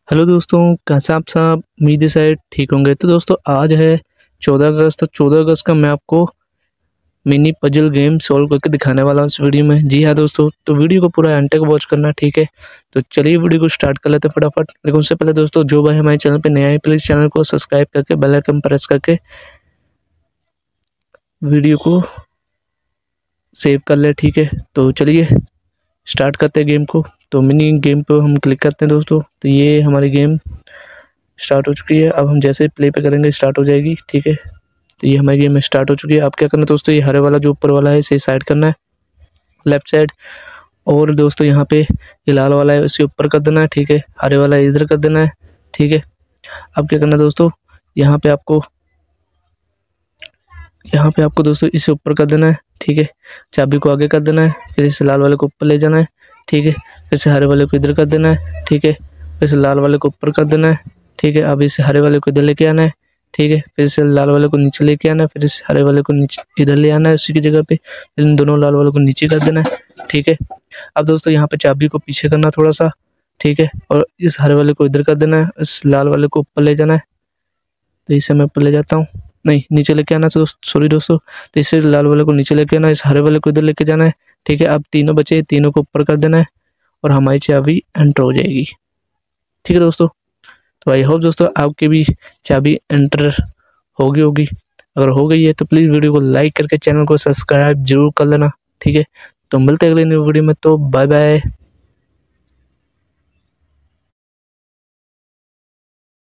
Hello दोस्तों, कैसे आप सब? उम्मीद है शायद ठीक होंगे। तो दोस्तों आज है 14 अगस्त। तो 14 अगस्त का मैं आपको मिनी पजल गेम सॉल्व करके दिखाने वाला हूँ इस वीडियो में। जी हाँ दोस्तों, तो वीडियो को पूरा एंड तक वॉच करना, ठीक है। तो चलिए वीडियो को स्टार्ट कर लेते हैं फटाफट। लेकिन उससे पहले दोस्तों, जो भाई हमारे चैनल पे नया है प्लीज़ चैनल को सब्सक्राइब करके बेल आइकन प्रेस करके वीडियो को सेव कर ले, ठीक है। तो चलिए स्टार्ट करते हैं गेम को। तो मिनी गेम पे हम क्लिक करते हैं दोस्तों। तो ये हमारी गेम स्टार्ट हो चुकी है। अब हम जैसे प्ले पे करेंगे स्टार्ट हो जाएगी, ठीक है। तो ये हमारी गेम स्टार्ट हो चुकी है। अब क्या करना है दोस्तों, ये हरे वाला जो ऊपर वाला है इसे साइड करना है, लेफ्ट साइड। और दोस्तों यहाँ पे ये लाल वाला है इसे ऊपर कर देना है, ठीक है। हरे वाला इधर कर देना है, ठीक है। अब क्या करना है दोस्तों, यहाँ पे आपको दोस्तों इसे ऊपर कर देना है, ठीक है। चाबी को आगे कर देना है, फिर इसे लाल वाले को ऊपर ले जाना है, ठीक है। फिर से हरे वाले को इधर कर देना है, ठीक है। फिर से लाल वाले को ऊपर कर देना है, ठीक है। अब इसे हरे वाले को इधर लेके आना है, ठीक है। फिर से लाल वाले को नीचे लेके आना है, फिर इस हरे वाले को नीचे इधर ले आना है उसी की जगह पे। फिर इन दोनों लाल वालों को नीचे कर देना है, ठीक है। अब दोस्तों यहाँ पे चाबी को पीछे करना थोड़ा सा, ठीक है। और इस हरे वाले को इधर कर देना है, इस लाल वाले को ऊपर ले जाना है। तो इसे मैं ऊपर ले जाता हूँ, नहीं नीचे लेके आना, सॉरी दोस्तों। तो इसे लाल वाले को नीचे लेके आना, इस हरे वाले को इधर लेके जाना है, ठीक है। अब तीनों बचे, तीनों को ऊपर कर देना है और हमारी चाबी एंटर हो जाएगी, ठीक है दोस्तों। तो आई होप दोस्तों आपकी भी चाबी एंटर होगी। अगर हो गई है तो प्लीज़ वीडियो को लाइक करके चैनल को सब्सक्राइब जरूर कर लेना, ठीक है। तो मिलते हैं अगले न्यू वीडियो में। तो बाय बाय।